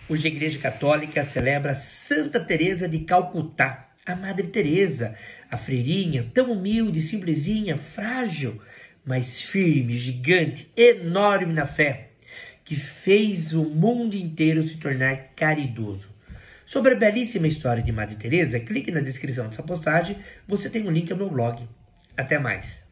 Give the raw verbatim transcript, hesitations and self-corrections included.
Hoje a Igreja Católica celebra Santa Teresa de Calcutá, a Madre Teresa, a freirinha tão humilde, simplesinha, frágil, mas firme, gigante, enorme na fé, que fez o mundo inteiro se tornar caridoso. Sobre a belíssima história de Madre Teresa, clique na descrição dessa postagem, você tem um link ao meu blog. Até mais!